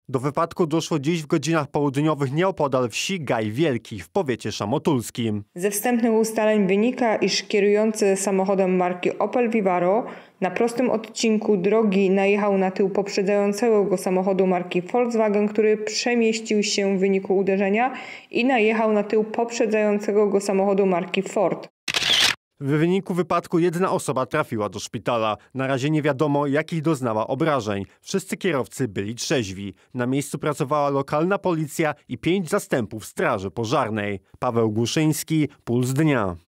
Do wypadku doszło dziś w godzinach południowych nieopodal wsi Gaj Wielki w powiecie szamotulskim. Ze wstępnych ustaleń wynika, iż kierujący samochodem marki Opel Vivaro na prostym odcinku drogi najechał na tył poprzedzającego go samochodu marki Volkswagen, który przemieścił się w wyniku uderzenia i najechał na tył poprzedzającego go samochodu marki Ford. W wyniku wypadku jedna osoba trafiła do szpitala. Na razie nie wiadomo, jakich doznała obrażeń. Wszyscy kierowcy byli trzeźwi. Na miejscu pracowała lokalna policja i 5 zastępów straży pożarnej. Paweł Głuszyński, Puls Dnia.